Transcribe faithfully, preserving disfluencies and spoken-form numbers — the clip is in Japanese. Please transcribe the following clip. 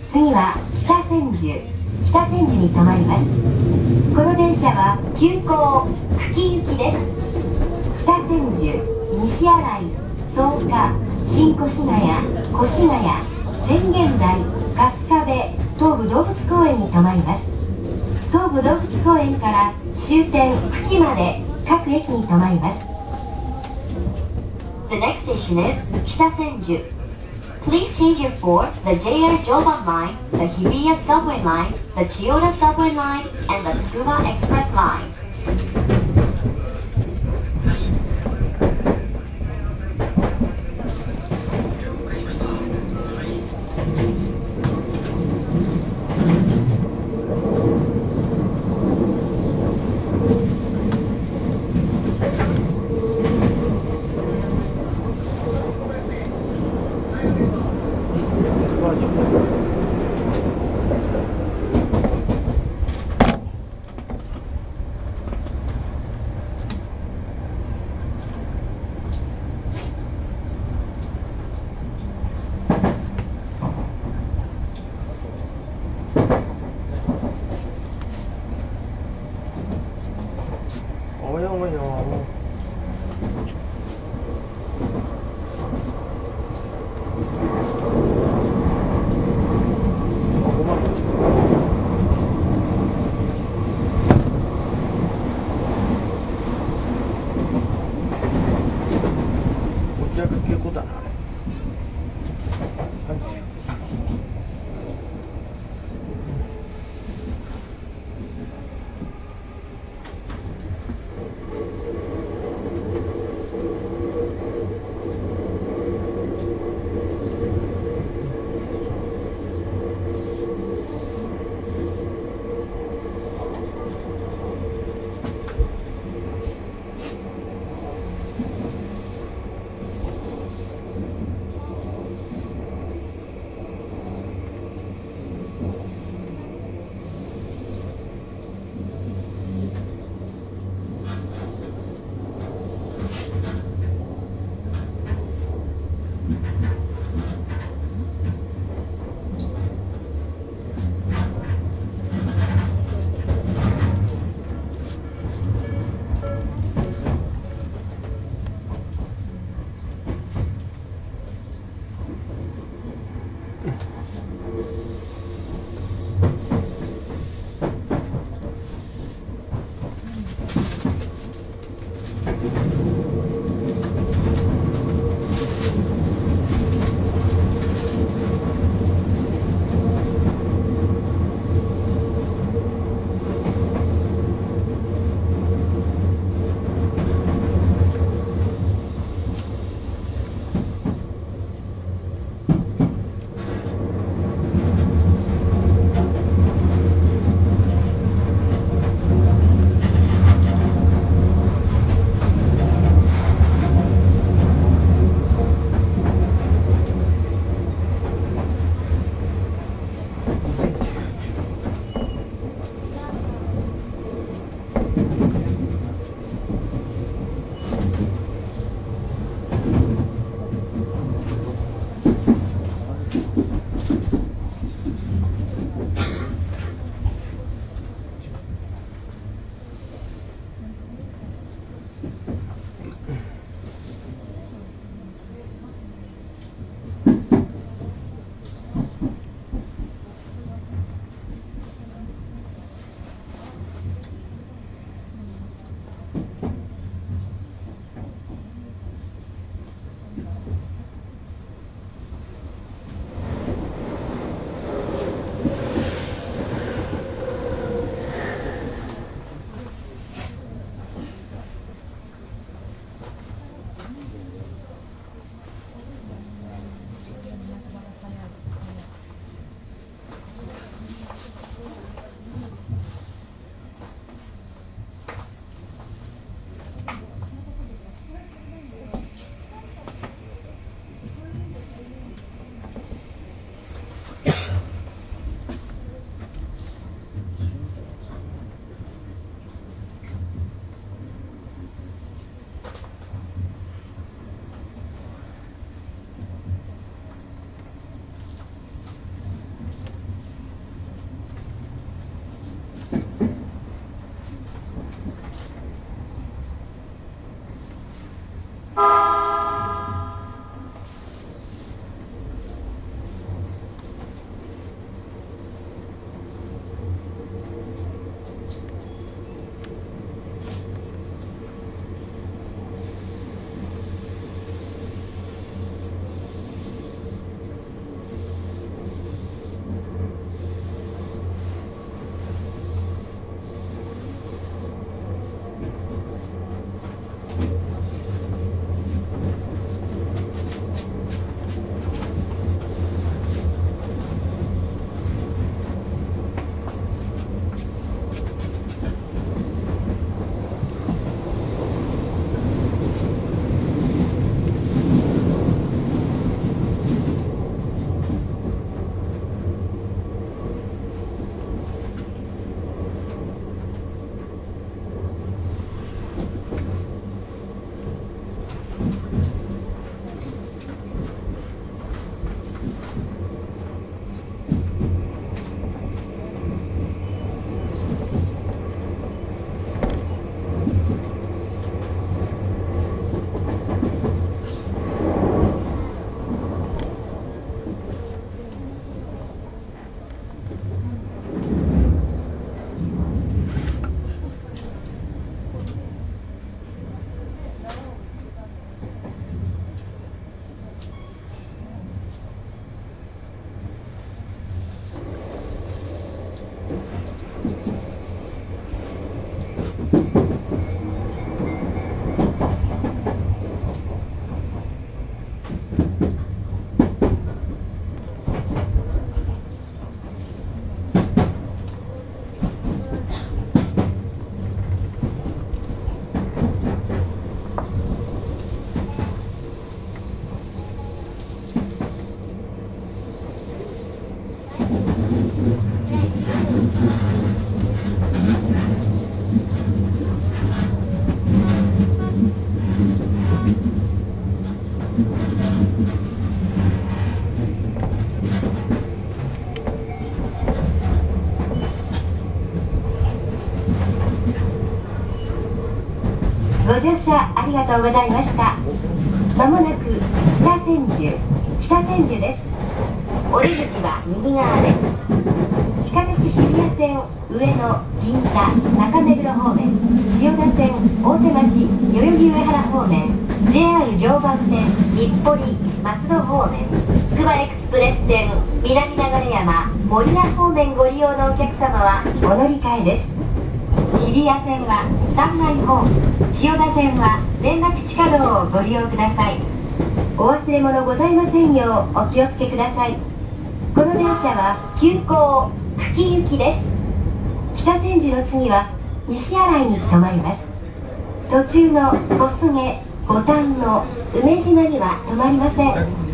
次は北千住北千住に停まります。この電車は急行久喜行きです。北千住、西新井、草加、新越谷、越谷、浅間台、春日部、東武動物公園に停まります。東武動物公園から終点久喜まで各駅に停まります。The next station is 北千住。Please change your for the J R Joban Line, the Hibiya Subway Line, the Chiyoda Subway Line, and the Tsukuba Express Line. およおよ。持ち上げ結構だな。 ご乗車ありがとうございました。まもなく北千住、北千住です。降り口は右側です。地下鉄日比谷線、上野、銀座、中目黒方面、千代田線、大手町、代々木上原方面、ジェイアール 常磐線、日暮里、松戸方面、つくばエクスプレス線、南流山、守谷方面ご利用のお客様はお乗り換えです。日比谷線はさんがいホーム、千代田線は連絡地下道をご利用ください。お忘れ物ございませんようお気をつけください。この電車は急行久喜行きです。北千住の次は西新井に停まります。途中の小菅、五反野、梅島には停まりません。